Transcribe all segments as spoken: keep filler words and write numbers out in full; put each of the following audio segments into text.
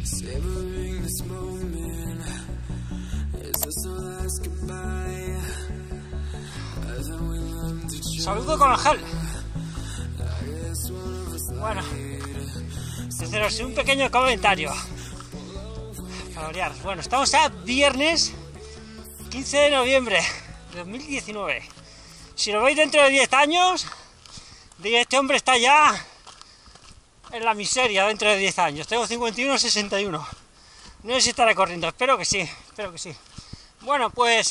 Savoring this moment as the sun asks goodbye. As I will learn to try. Saludo con el gel. Bueno, haceros un pequeño comentario para variar. Bueno, estamos a viernes quince de noviembre de dos mil diecinueve. Si lo veis dentro de diez años, digo, este hombre está ya en la miseria dentro de diez años. Tengo cincuenta y uno, sesenta y uno. No sé si estaré corriendo, espero que sí, espero que sí. Bueno, pues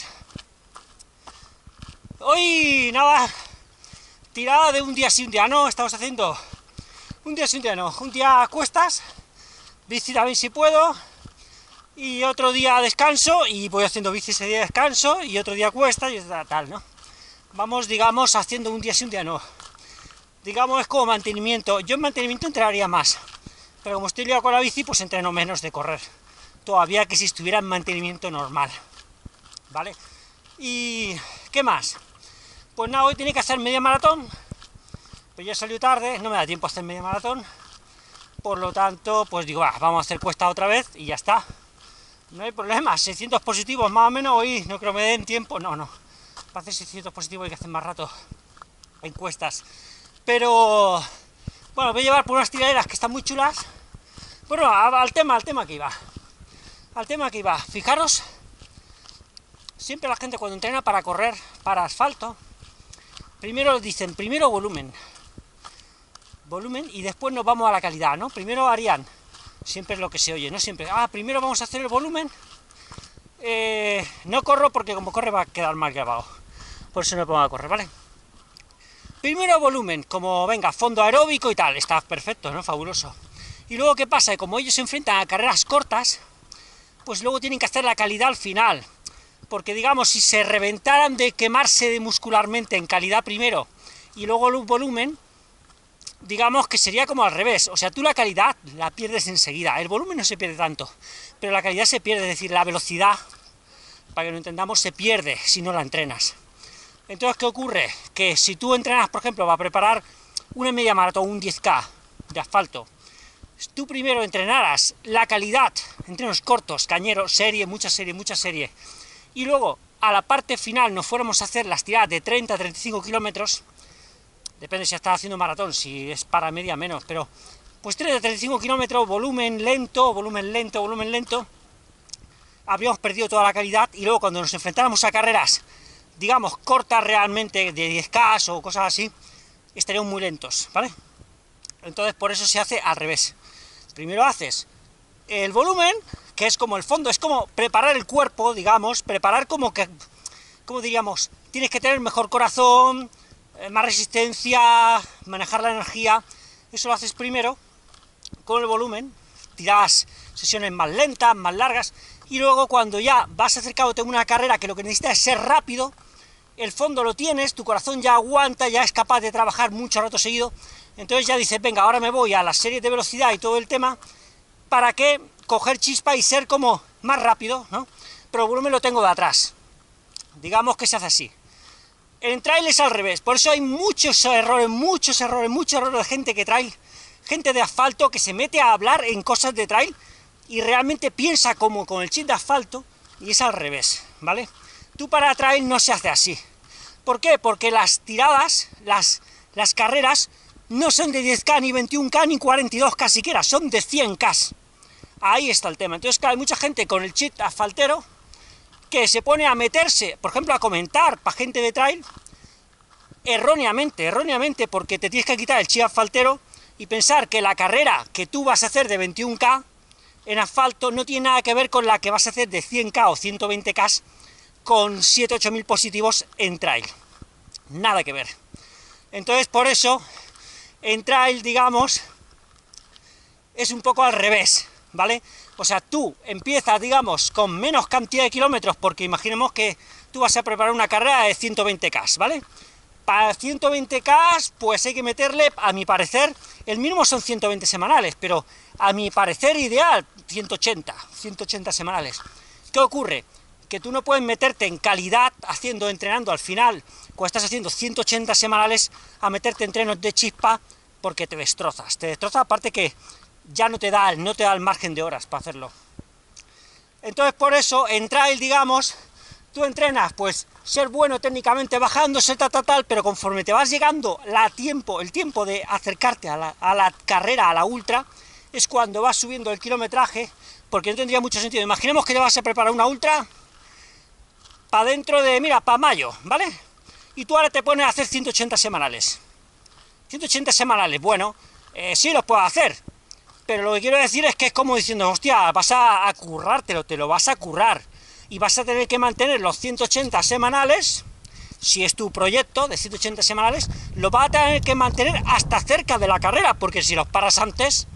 hoy nada, tirada de un día sí, un día no. Estamos haciendo un día sí, un día no. Un día a cuestas, bici también si puedo, y otro día descanso, y voy haciendo bici ese día de descanso, y otro día a cuestas, y tal, ¿no? Vamos, digamos, haciendo un día sí, un día no. Digamos, es como mantenimiento. Yo en mantenimiento entrenaría más, pero como estoy liado con la bici, pues entreno menos de correr. Todavía que si estuviera en mantenimiento normal, ¿vale? ¿Y qué más? Pues nada, hoy tiene que hacer media maratón, pues ya salió tarde, no me da tiempo a hacer media maratón, por lo tanto, pues digo, ah, vamos a hacer cuesta otra vez y ya está. No hay problema, seiscientos positivos más o menos, hoy no creo que me den tiempo, no, no. Para hacer seiscientos positivos hay que hacer más rato en cuestas. Pero, bueno, voy a llevar por unas tiraderas que están muy chulas. Bueno, al tema, al tema que iba. Al tema que iba. Fijaros, siempre la gente cuando entrena para correr, para asfalto, primero dicen, primero volumen. Volumen y después nos vamos a la calidad, ¿no? Primero harían, siempre es lo que se oye, no siempre, ah, primero vamos a hacer el volumen. Eh, no corro porque como corre va a quedar mal grabado. Por eso no me pongo a correr, ¿vale? Primero volumen, como venga, fondo aeróbico y tal, está perfecto, ¿no? Fabuloso. Y luego, ¿qué pasa? Como ellos se enfrentan a carreras cortas, pues luego tienen que hacer la calidad al final. Porque, digamos, si se reventaran de quemarse muscularmente en calidad primero y luego el volumen, digamos que sería como al revés. O sea, tú la calidad la pierdes enseguida. El volumen no se pierde tanto, pero la calidad se pierde, es decir, la velocidad, para que lo entendamos, se pierde si no la entrenas. Entonces, ¿qué ocurre? Que si tú entrenas, por ejemplo, para preparar una media maratón, un diez K de asfalto, tú primero entrenaras la calidad, entrenos cortos, cañeros, serie, mucha serie, mucha serie, y luego a la parte final nos fuéramos a hacer las tiradas de treinta a treinta y cinco kilómetros, depende si estás haciendo maratón, si es para media menos, pero pues treinta a treinta y cinco kilómetros, volumen lento, volumen lento, volumen lento, habríamos perdido toda la calidad, y luego cuando nos enfrentáramos a carreras, digamos, cortas realmente, de diez K o cosas así, estarían muy lentos, ¿vale? Entonces, por eso se hace al revés. Primero haces el volumen, que es como el fondo, es como preparar el cuerpo, digamos, preparar como que, como diríamos, tienes que tener mejor corazón, más resistencia, manejar la energía, eso lo haces primero, con el volumen, tiras sesiones más lentas, más largas, y luego cuando ya vas acercándote a una carrera que lo que necesitas es ser rápido, el fondo lo tienes, tu corazón ya aguanta, ya es capaz de trabajar mucho rato seguido, entonces ya dices, venga, ahora me voy a las series de velocidad y todo el tema, para que coger chispa y ser como más rápido, ¿no? Pero el volumen lo tengo de atrás, digamos que se hace así. En trail es al revés, por eso hay muchos errores, muchos errores, muchos errores de gente que trae, gente de asfalto que se mete a hablar en cosas de trail, y realmente piensa como con el chip de asfalto, y es al revés, ¿vale? Tú para trail no se hace así. ¿Por qué? Porque las tiradas, las, las carreras, no son de diez K, ni veintiún K, ni cuarenta y dos K siquiera, son de cien K. Ahí está el tema. Entonces, claro, hay mucha gente con el chip asfaltero que se pone a meterse, por ejemplo, a comentar para gente de trail, erróneamente, erróneamente, porque te tienes que quitar el chip asfaltero y pensar que la carrera que tú vas a hacer de veintiún K en asfalto no tiene nada que ver con la que vas a hacer de cien K o ciento veinte K con siete u ocho mil positivos en trail. Nada que ver. Entonces, por eso, en trail, digamos, es un poco al revés, ¿vale? O sea, tú empiezas, digamos, con menos cantidad de kilómetros, porque imaginemos que tú vas a preparar una carrera de ciento veinte K, ¿vale? Para ciento veinte K, pues hay que meterle, a mi parecer, el mínimo son ciento veinte semanales, pero a mi parecer ideal, ciento ochenta, ciento ochenta semanales. ¿Qué ocurre? Que tú no puedes meterte en calidad haciendo, entrenando al final, cuando estás haciendo ciento ochenta semanales, a meterte entrenos de chispa, porque te destrozas. Te destrozas, aparte que ya no te da, no te da el margen de horas para hacerlo. Entonces, por eso, en trail, digamos, tú entrenas, pues, ser bueno técnicamente bajándose, tal, tal, tal, pero conforme te vas llegando la tiempo, el tiempo de acercarte a la, a la carrera, a la ultra, es cuando vas subiendo el kilometraje, porque no tendría mucho sentido. Imaginemos que te vas a preparar una ultra para dentro de, mira, para mayo, ¿vale? Y tú ahora te pones a hacer ciento ochenta semanales. ciento ochenta semanales, bueno, eh, sí los puedes hacer, pero lo que quiero decir es que es como diciendo, hostia, vas a, a currártelo, te lo vas a currar, y vas a tener que mantener los ciento ochenta semanales, si es tu proyecto de ciento ochenta semanales, lo vas a tener que mantener hasta cerca de la carrera, porque si los paras antes,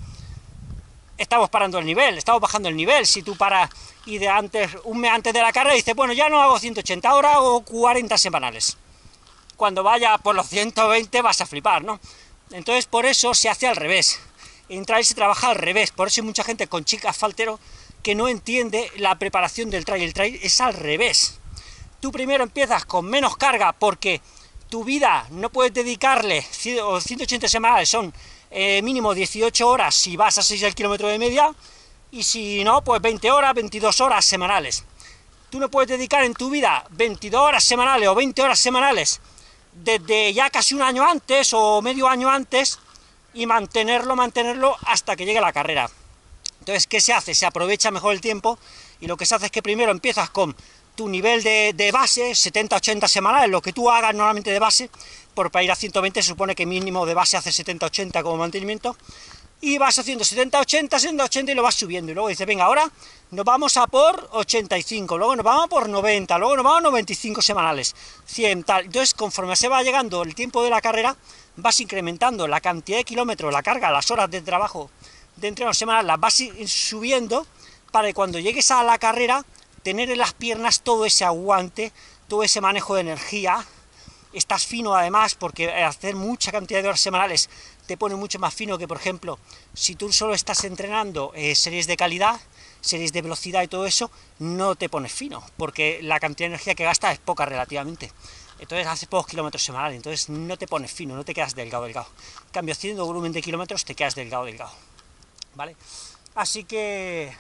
estamos parando el nivel, estamos bajando el nivel. Si tú paras y de antes, un mes antes de la carrera, dices, bueno, ya no hago ciento ochenta, ahora hago cuarenta semanales. Cuando vaya por los ciento veinte vas a flipar, ¿no? Entonces, por eso se hace al revés. En trail se trabaja al revés, por eso hay mucha gente con chic asfaltero que no entiende la preparación del trail. El trail es al revés. Tú primero empiezas con menos carga porque tu vida no puedes dedicarle, ciento ochenta semanales son eh, mínimo dieciocho horas si vas a seis el kilómetro de media, y si no, pues veinte horas, veintidós horas semanales. Tú no puedes dedicar en tu vida veintidós horas semanales o veinte horas semanales desde ya casi un año antes o medio año antes y mantenerlo, mantenerlo hasta que llegue la carrera. Entonces, ¿qué se hace? Se aprovecha mejor el tiempo, y lo que se hace es que primero empiezas con tu nivel de, de base, setenta ochenta semanales, lo que tú hagas normalmente de base, por para ir a ciento veinte se supone que mínimo de base hace setenta ochenta como mantenimiento, y vas haciendo setenta ochenta, setenta ochenta y lo vas subiendo, y luego dices, venga, ahora nos vamos a por ochenta y cinco, luego nos vamos por noventa, luego nos vamos a noventa y cinco semanales, cien, tal. Entonces, conforme se va llegando el tiempo de la carrera, vas incrementando la cantidad de kilómetros, la carga, las horas de trabajo de entreno semanal, las vas subiendo para que cuando llegues a la carrera tener en las piernas todo ese aguante, todo ese manejo de energía. Estás fino además, porque hacer mucha cantidad de horas semanales te pone mucho más fino que, por ejemplo, si tú solo estás entrenando eh, series de calidad, series de velocidad y todo eso, no te pones fino, porque la cantidad de energía que gastas es poca relativamente. Entonces haces pocos kilómetros semanales, entonces no te pones fino, no te quedas delgado, delgado. En cambio, haciendo volumen de kilómetros te quedas delgado, delgado. ¿Vale? Así que,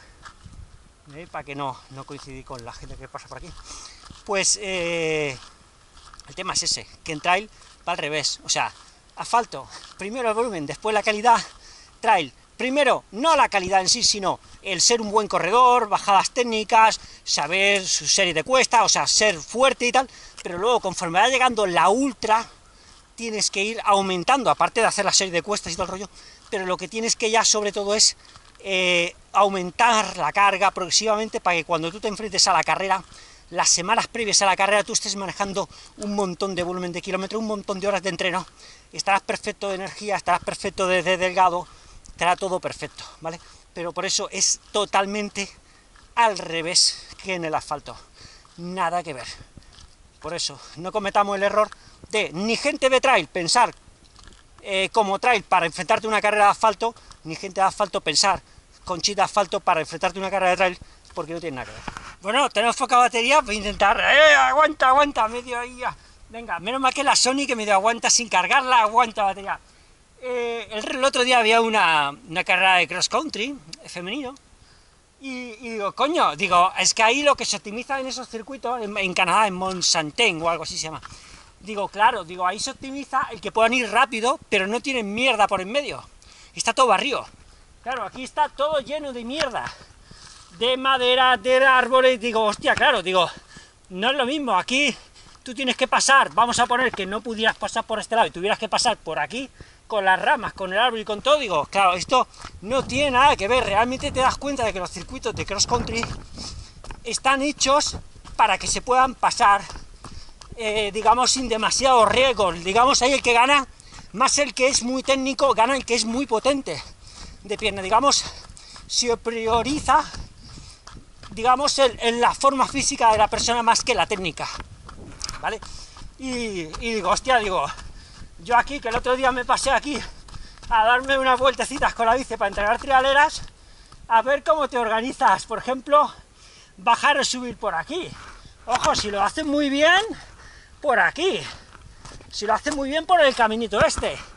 eh, para que no, no coincidí con la gente que pasa por aquí, pues eh, el tema es ese, que en trail va al revés, o sea, asfalto, primero el volumen, después la calidad. Trail, primero no la calidad en sí, sino el ser un buen corredor, bajadas técnicas, saber su serie de cuesta, o sea, ser fuerte y tal, pero luego conforme va llegando la ultra, tienes que ir aumentando, aparte de hacer la serie de cuestas y todo el rollo, pero lo que tienes que ya sobre todo es eh, aumentar la carga progresivamente para que cuando tú te enfrentes a la carrera, las semanas previas a la carrera, tú estés manejando un montón de volumen de kilómetros, un montón de horas de entreno, estarás perfecto de energía, estarás perfecto de, de delgado, estará todo perfecto, ¿vale? Pero por eso es totalmente al revés que en el asfalto, nada que ver. Por eso, no cometamos el error de ni gente de trail pensar eh, como trail para enfrentarte a una carrera de asfalto, ni gente de asfalto pensar con chip de asfalto para enfrentarte a una carrera de trail, porque no tiene nada que ver. Bueno, tenemos poca batería, voy a intentar, eh, aguanta, aguanta, medio ahí ya. Venga, menos mal que la Sony que medio aguanta sin cargarla, aguanta batería. Eh, el, el otro día había una, una carrera de cross country femenino, y, y digo, coño, digo, es que ahí lo que se optimiza en esos circuitos, en, en Canadá, en Mont-Saint-Anne o algo así se llama, digo, claro, digo, ahí se optimiza el que puedan ir rápido, pero no tienen mierda por en medio, está todo barrio. Claro, aquí está todo lleno de mierda, de madera, de árboles, digo, hostia, claro, digo, no es lo mismo, aquí tú tienes que pasar, vamos a poner que no pudieras pasar por este lado y tuvieras que pasar por aquí, con las ramas, con el árbol y con todo, digo, claro, esto no tiene nada que ver, realmente te das cuenta de que los circuitos de cross country están hechos para que se puedan pasar, eh, digamos, sin demasiado riesgo, digamos, ahí el que gana, más el que es muy técnico, gana el que es muy potente de pierna, digamos, se prioriza, digamos, el, el, la forma física de la persona más que la técnica, ¿vale? Y, y digo, hostia, digo, yo aquí, que el otro día me pasé aquí a darme unas vueltecitas con la bici para entregar trialeras, a ver cómo te organizas, por ejemplo, bajar o subir por aquí. Ojo, si lo hacen muy bien, por aquí. Si lo hacen muy bien, por el caminito este.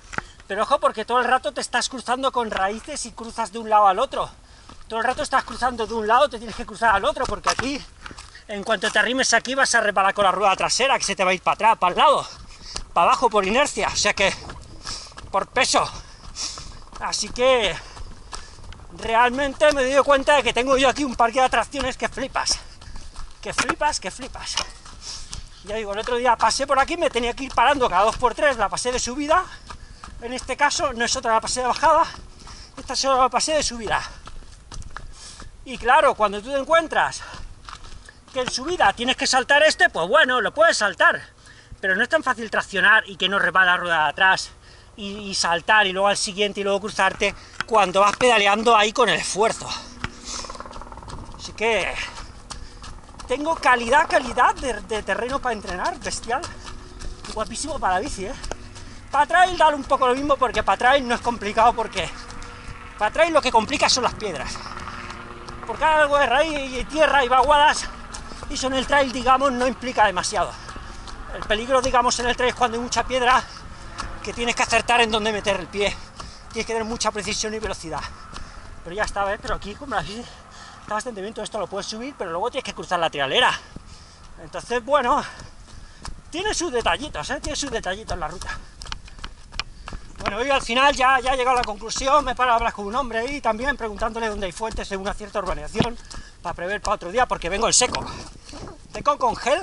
Pero ojo, porque todo el rato te estás cruzando con raíces y cruzas de un lado al otro. Todo el rato estás cruzando de un lado, te tienes que cruzar al otro, porque aquí, en cuanto te arrimes aquí, vas a reparar con la rueda trasera, que se te va a ir para atrás, para el lado, para abajo por inercia, o sea que, por peso. Así que, realmente me doy cuenta de que tengo yo aquí un parque de atracciones que flipas. Que flipas, que flipas. Ya digo, el otro día pasé por aquí, me tenía que ir parando cada dos por tres, la pasé de subida. En este caso, no es otra la pasé de bajada, esta solo la pasé de subida. Y claro, cuando tú te encuentras que en subida tienes que saltar este, pues bueno, lo puedes saltar, pero no es tan fácil traccionar y que no repara la rueda de atrás y, y saltar y luego al siguiente y luego cruzarte cuando vas pedaleando ahí con el esfuerzo. Así que tengo calidad, calidad de, de terreno para entrenar, bestial, guapísimo para la bici, ¿eh? Para trail dar un poco lo mismo, porque para trail no es complicado, porque para trail lo que complica son las piedras. Porque hay algo de raíz y tierra y vaguadas, y eso en el trail, digamos, no implica demasiado. El peligro, digamos, en el trail es cuando hay mucha piedra, que tienes que acertar en dónde meter el pie. Tienes que tener mucha precisión y velocidad. Pero ya está, ¿ves? Pero aquí, como la bici está bastante bien, todo esto lo puedes subir, pero luego tienes que cruzar la trialera. Entonces, bueno, tiene sus detallitos, ¿eh? Tiene sus detallitos la ruta. Bueno, hoy al final ya, ya he llegado a la conclusión, me he parado a hablar con un hombre y también preguntándole dónde hay fuentes en una cierta urbanización para prever para otro día, porque vengo en seco. Seco con gel,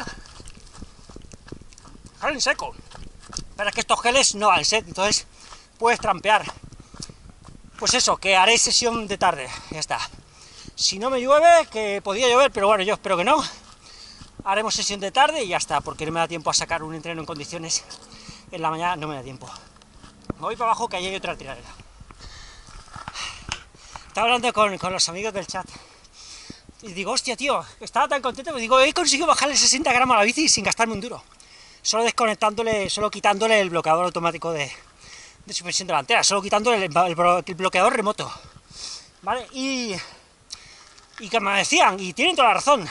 gel en seco. Pero es que estos geles no van set, entonces puedes trampear. Pues eso, que haré sesión de tarde, ya está. Si no me llueve, que podía llover, pero bueno, yo espero que no. Haremos sesión de tarde y ya está, porque no me da tiempo a sacar un entreno en condiciones en la mañana, no me da tiempo. Me voy para abajo, que ahí hay otra tiradera. Estaba hablando con, con los amigos del chat y digo, hostia, tío, estaba tan contento, me digo, he conseguido bajarle sesenta gramos a la bici sin gastarme un duro, solo desconectándole, solo quitándole el bloqueador automático de, de suspensión delantera, solo quitándole el, el, el bloqueador remoto, ¿vale? Y, y que me decían, y tienen toda la razón,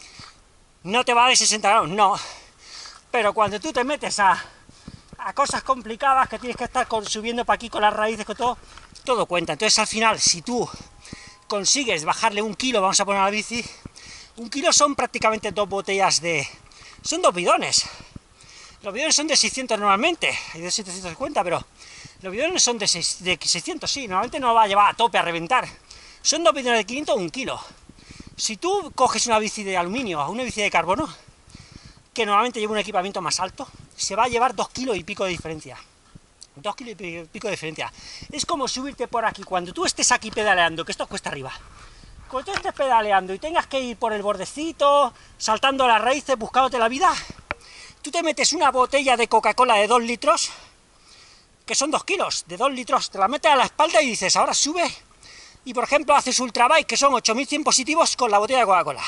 no te va de sesenta gramos, no, pero cuando tú te metes a a cosas complicadas que tienes que estar con, subiendo para aquí con las raíces, con todo, todo cuenta. Entonces al final, si tú consigues bajarle un kilo, vamos a poner a la bici, un kilo son prácticamente dos botellas de... son dos bidones. Los bidones son de seiscientos normalmente, hay de setecientos cincuenta, pero los bidones son de, seis, de seiscientos, sí, normalmente no va a llevar a tope a reventar. Son dos bidones de quinientos, un kilo. Si tú coges una bici de aluminio o una bici de carbono, que normalmente lleva un equipamiento más alto, se va a llevar dos kilos y pico de diferencia. Dos kilos y pico de diferencia. Es como subirte por aquí, cuando tú estés aquí pedaleando, que esto cuesta arriba. Cuando tú estés pedaleando y tengas que ir por el bordecito, saltando las raíces, buscándote la vida, tú te metes una botella de Coca-Cola de dos litros, que son dos kilos, de dos litros, te la metes a la espalda y dices, ahora sube, y por ejemplo haces ultrabike, que son ocho mil cien positivos con la botella de Coca-Cola.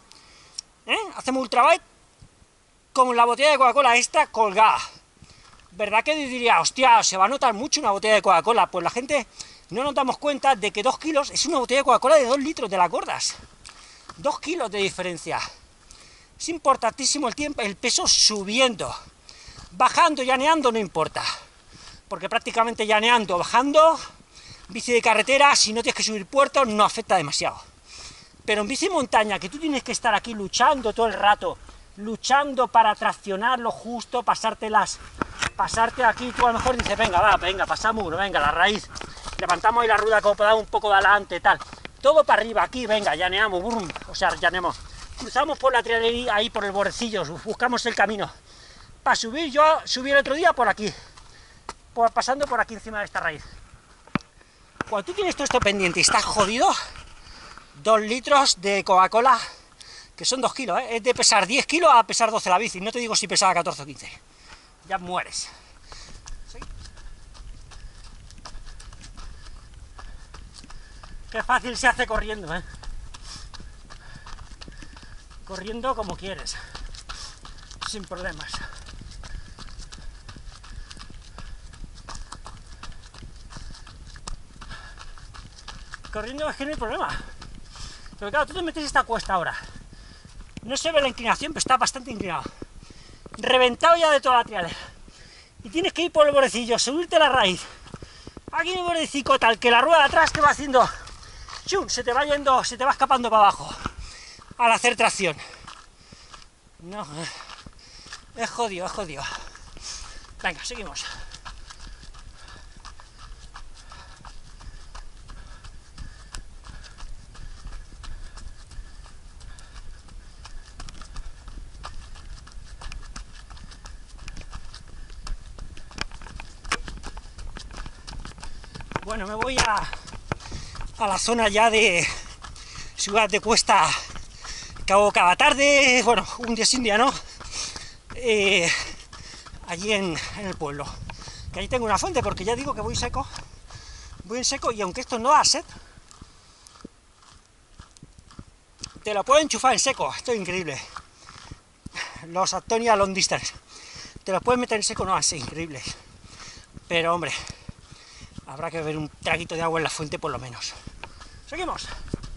¿Eh? Hacemos ultrabike con la botella de Coca-Cola extra colgada. ¿Verdad que diría, hostia, se va a notar mucho una botella de Coca-Cola? Pues la gente no nos damos cuenta de que dos kilos es una botella de Coca-Cola de dos litros de las gordas. Dos kilos de diferencia. Es importantísimo el tiempo, el peso subiendo. Bajando, llaneando, no importa. Porque prácticamente llaneando, bajando, bici de carretera, si no tienes que subir puertos, no afecta demasiado. Pero en bici montaña, que tú tienes que estar aquí luchando todo el rato, luchando para traccionar lo justo, pasártelas, pasarte aquí, tú a lo mejor dices, venga, va, venga, pasamos uno, venga, la raíz, levantamos ahí la rueda como para dar un poco de adelante, tal, todo para arriba, aquí, venga, llaneamos, brum, o sea, llaneamos, cruzamos por la trialería, ahí por el bordecillo, buscamos el camino, para subir, yo subí el otro día por aquí, por, pasando por aquí encima de esta raíz. Cuando tú tienes todo esto pendiente y estás jodido, dos litros de Coca-Cola, que son dos kilos, ¿eh? Es de pesar diez kilos a pesar doce la bici, no te digo si pesaba catorce o quince, ya mueres. ¿Sí? Qué fácil se hace corriendo, ¿eh? Corriendo como quieres, sin problemas. Corriendo es que no hay problema. Pero claro, tú te metes esta cuesta ahora. No se ve la inclinación, pero está bastante inclinado. Reventado ya de toda la trialera. Y tienes que ir por el bordecillo, subirte la raíz, Aquí mi bordicico tal, que la rueda de atrás que va haciendo, ¡chum!, se te va yendo, se te va escapando para abajo al hacer tracción. No, es jodido, es jodido. Venga, seguimos. Bueno, me voy a, a la zona ya de Ciudad de Cuesta, que hago cada tarde, bueno, un día sí, un día no, eh, allí en, en el pueblo. Que ahí tengo una fuente, porque ya digo que voy seco, voy en seco, y aunque esto no da sed, te lo puedo enchufar en seco, esto es increíble. Los Actonia Long Distance, te los puedes meter en seco, no, así, increíble. Pero hombre, habrá que beber un traguito de agua en la fuente por lo menos. Seguimos.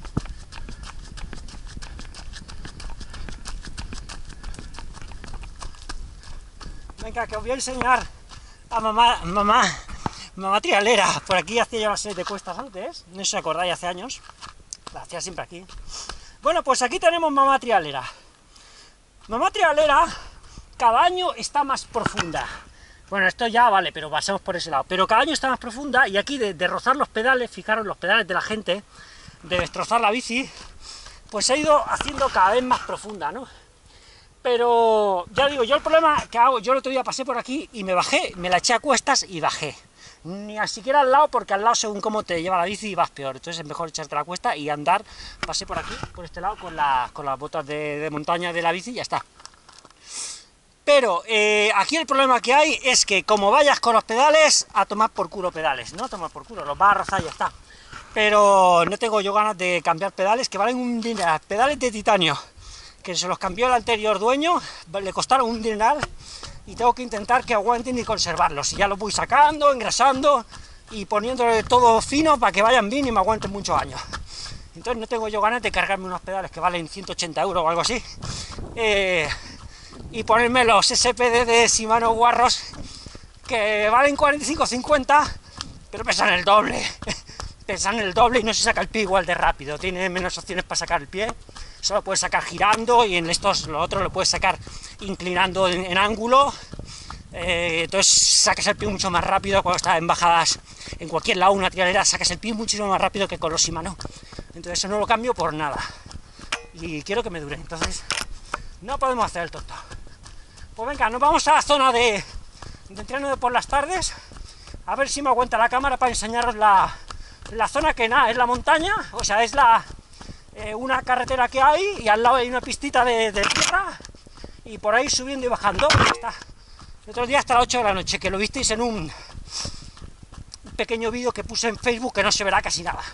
Venga, que os voy a enseñar a mamá, mamá, mamá trialera. Por aquí hacía ya una serie de cuestas antes, no sé si os acordáis, hace años. La hacía siempre aquí. Bueno, pues aquí tenemos mamá trialera. Mamá trialera cada año está más profunda. Bueno, esto ya vale, pero pasemos por ese lado. Pero cada año está más profunda, y aquí de, de rozar los pedales, fijaros los pedales de la gente, de destrozar la bici, pues se ha ido haciendo cada vez más profunda, ¿no? Pero ya digo, yo el problema que hago, yo el otro día pasé por aquí y me bajé, me la eché a cuestas y bajé. Ni siquiera al lado, porque al lado según cómo te lleva la bici vas peor, entonces es mejor echarte la cuesta y andar. Pasé por aquí, por este lado, con, la, con las botas de, de montaña de la bici y ya está. Pero eh, aquí el problema que hay es que como vayas con los pedales, a tomar por culo pedales, no a tomar por culo, los vas a rozar y ya está. Pero no tengo yo ganas de cambiar pedales, que valen un dineral, pedales de titanio, que se los cambió el anterior dueño, le costaron un dineral, y tengo que intentar que aguanten y conservarlos, y ya los voy sacando, engrasando, y poniéndole todo fino para que vayan bien y me aguanten muchos años. Entonces no tengo yo ganas de cargarme unos pedales que valen ciento ochenta euros o algo así, eh, y ponerme los S P D de Shimano guarros, que valen cuarenta y cinco o cincuenta, pero pesan el doble, pesan el doble y no se saca el pie igual de rápido, tiene menos opciones para sacar el pie, solo puedes sacar girando, y en estos, lo otro lo puedes sacar inclinando en, en ángulo, eh, entonces sacas el pie mucho más rápido cuando estás en bajadas, en cualquier lado, una trialera, sacas el pie muchísimo más rápido que con los Shimano, entonces eso no lo cambio por nada, y quiero que me dure, entonces no podemos hacer el tonto. Pues venga, nos vamos a la zona de, de entreno de por las tardes, a ver si me aguanta la cámara para enseñaros la, la zona, que nada, es la montaña, o sea, es la eh, una carretera que hay, y al lado hay una pistita de, de tierra, y por ahí subiendo y bajando, está. El otro día hasta las ocho de la noche, que lo visteis en un pequeño vídeo que puse en Facebook, que no se verá casi nada.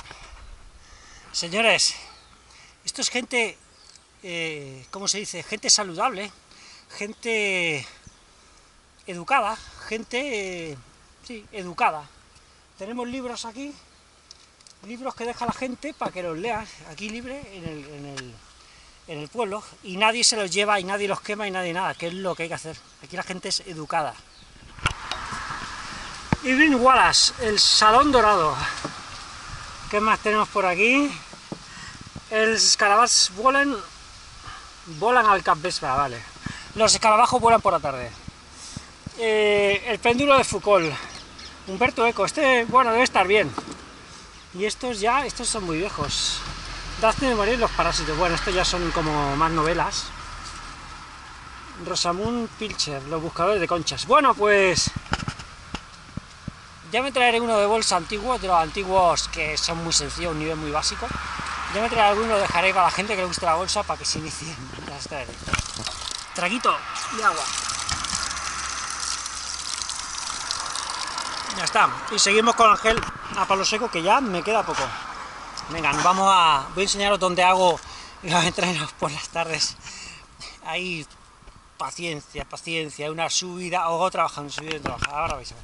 Señores, esto es gente, eh, ¿cómo se dice? Gente saludable, gente educada, gente, eh, sí, educada. Tenemos libros aquí, libros que deja la gente para que los leas, aquí libre, en el, en el, en el pueblo, y nadie se los lleva, y nadie los quema, y nadie nada, que es lo que hay que hacer. Aquí la gente es educada. Irving Wallace, el Salón Dorado. ¿Qué más tenemos por aquí? El escarabajos vuelan, volan al capvespera, vale. Los escarabajos vuelan por la tarde. Eh, el péndulo de Foucault. Humberto Eco, este, bueno, debe estar bien. Y estos ya, estos son muy viejos. Daphne de morir los parásitos, bueno, estos ya son como más novelas. Rosamund Pilcher, los buscadores de conchas. Bueno, pues ya me traeré uno de bolsa antiguo, de los antiguos que son muy sencillos, un nivel muy básico. Ya me traeré alguno, lo dejaré para la gente que le guste la bolsa para que se inicien. Ya os traeré. Traguito de agua. Ya está. Y seguimos con el gel a palo seco, que ya me queda poco. Venga, nos vamos a... voy a enseñaros dónde hago los entrenos por las tardes. Ahí, paciencia, paciencia, una subida, o otra bajada, una subida y otra bajada. Ahora vais a ver.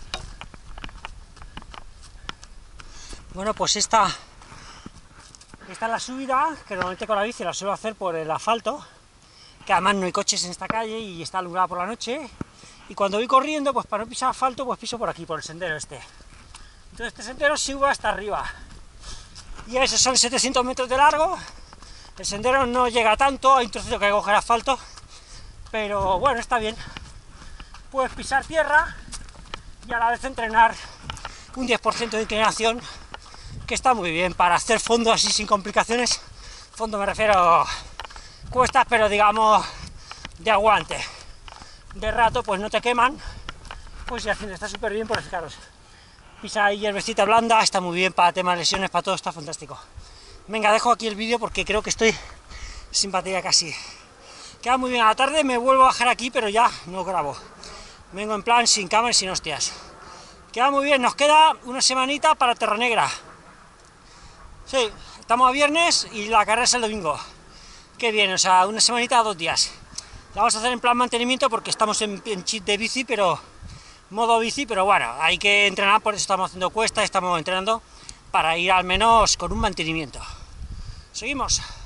Bueno, pues esta, esta es la subida, que normalmente con la bici la suelo hacer por el asfalto, que además no hay coches en esta calle y está alumbrada por la noche. Y cuando voy corriendo, pues para no pisar asfalto, pues piso por aquí, por el sendero este. Entonces este sendero sube hasta arriba. Y esos son setecientos metros de largo. El sendero no llega tanto, hay un trocito que hay que coger asfalto, pero bueno, está bien. Puedes pisar tierra y a la vez entrenar un diez por ciento de inclinación, que está muy bien para hacer fondo así sin complicaciones. Fondo me refiero cuestas, pero digamos de aguante. De rato pues no te queman, pues y haciendo está súper bien, porque fijaros, pisa ahí hierbecita blanda, está muy bien para temas lesiones, para todo, está fantástico. Venga, dejo aquí el vídeo porque creo que estoy sin batería casi. Queda muy bien a la tarde, me vuelvo a bajar aquí, pero ya no grabo. Vengo en plan sin cámara y sin hostias. Queda muy bien, nos queda una semanita para Terranegra. Sí, estamos a viernes y la carrera es el domingo. Qué bien, o sea, una semanita, dos días. La vamos a hacer en plan mantenimiento porque estamos en, en chip de bici, pero modo bici, pero bueno, hay que entrenar, por eso estamos haciendo cuestas, estamos entrenando para ir al menos con un mantenimiento. Seguimos.